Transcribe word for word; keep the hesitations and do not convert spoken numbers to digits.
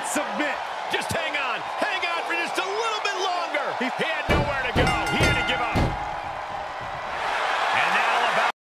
submit. Just hang on. Hang on for just a little bit longer. He, he had nowhere to go.